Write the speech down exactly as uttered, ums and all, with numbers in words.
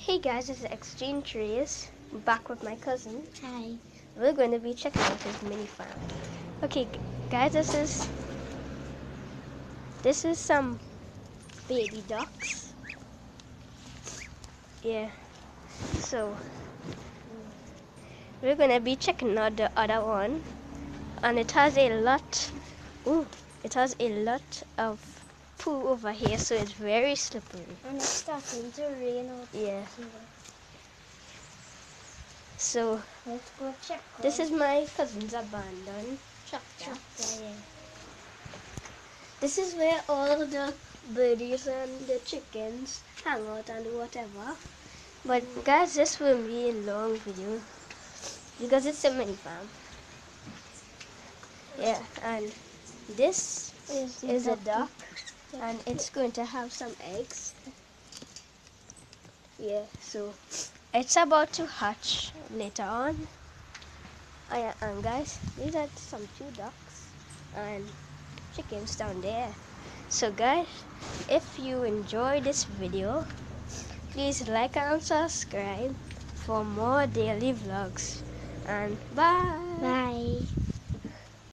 Hey guys, this is Exchange Trees, back with my cousin. Hi. We're going to be checking out his mini farm. Okay, g- guys, this is this is some baby ducks. Yeah. So we're going to be checking out the other one, and it has a lot. Ooh, it has a lot of poo over here, so it's very slippery. And it's starting to rain out Yeah. here. So Let's go check. this is my cousin's abandoned tractor. Tractor, yeah. This is where all the birdies and the chickens hang out and whatever. But guys, this will be a long video because it's a mini farm. Yeah, and this Is, is a duck. duck, and it's going to have some eggs. Yeah, so it's about to hatch later on. Oh yeah, and guys, these are some two ducks and chickens down there. So guys, if you enjoy this video, please like and subscribe for more daily vlogs, and bye. Bye.